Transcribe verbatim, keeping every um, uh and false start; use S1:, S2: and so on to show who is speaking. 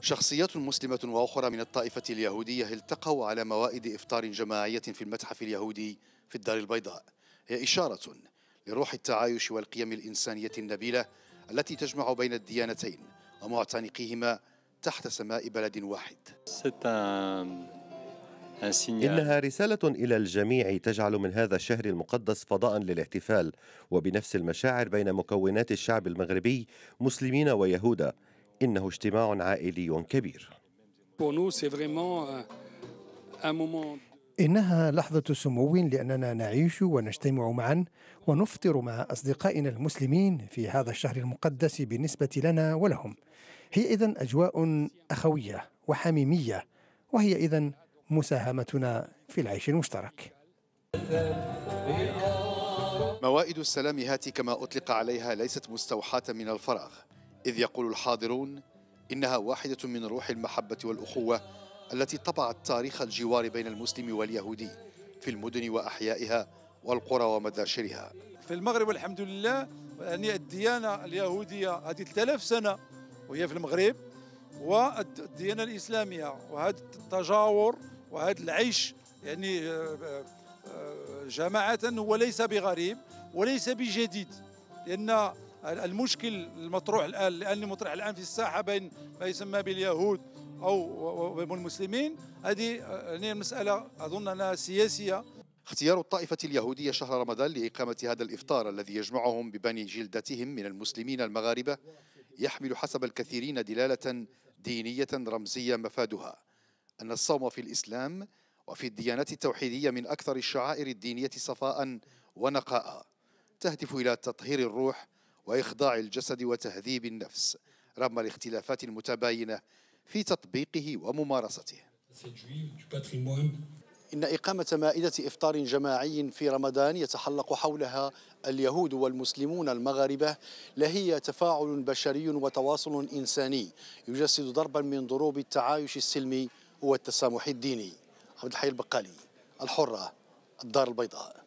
S1: شخصيات مسلمة وأخرى من الطائفة اليهودية التقوا على موائد إفطار جماعية في المتحف اليهودي في الدار البيضاء. هي إشارة لروح التعايش والقيم الإنسانية النبيلة التي تجمع بين الديانتين ومعتنقيهما تحت سماء بلد واحد.
S2: إنها رسالة إلى الجميع تجعل من هذا الشهر المقدس فضاء للاحتفال وبنفس المشاعر بين مكونات الشعب المغربي مسلمين ويهود. إنه اجتماع عائلي كبير.
S3: إنها لحظة سمو لأننا نعيش ونجتمع معا ونفطر مع أصدقائنا المسلمين في هذا الشهر المقدس بالنسبة لنا ولهم. هي إذن أجواء أخوية وحميمية، وهي إذن مساهمتنا في العيش المشترك.
S1: موائد السلام هاتي كما أطلق عليها ليست مستوحاة من الفراغ، إذ يقول الحاضرون إنها واحدة من روح المحبة والأخوة التي طبعت تاريخ الجوار بين المسلم واليهودي في المدن وأحيائها والقرى ومداشرها.
S4: في المغرب والحمد لله، يعني الديانة اليهودية هذه ثلاث آلاف سنة وهي في المغرب، والديانة الإسلامية، وهذا التجاور وهذا العيش يعني جماعة هو ليس بغريب وليس بجديد، لأن المشكل المطروح الآن لأن مطرح الآن في الساحة بين ما يسمى باليهود أو المسلمين، هذه يعني المسألة أظن أنها سياسية.
S1: اختيار الطائفة اليهودية شهر رمضان لإقامة هذا الإفطار الذي يجمعهم ببني جلدتهم من المسلمين المغاربة يحمل حسب الكثيرين دلالة دينية رمزية مفادها أن الصوم في الإسلام وفي الديانات التوحيدية من أكثر الشعائر الدينية صفاء ونقاء، تهدف إلى تطهير الروح وإخضاع الجسد وتهذيب النفس رغم الاختلافات المتباينة في تطبيقه وممارسته. إن إقامة مائدة إفطار جماعي في رمضان يتحلق حولها اليهود والمسلمون المغاربة لهي تفاعل بشري وتواصل إنساني يجسد ضربا من ضروب التعايش السلمي والتسامح الديني. عبد الحي البقالي، الحرة، الدار البيضاء.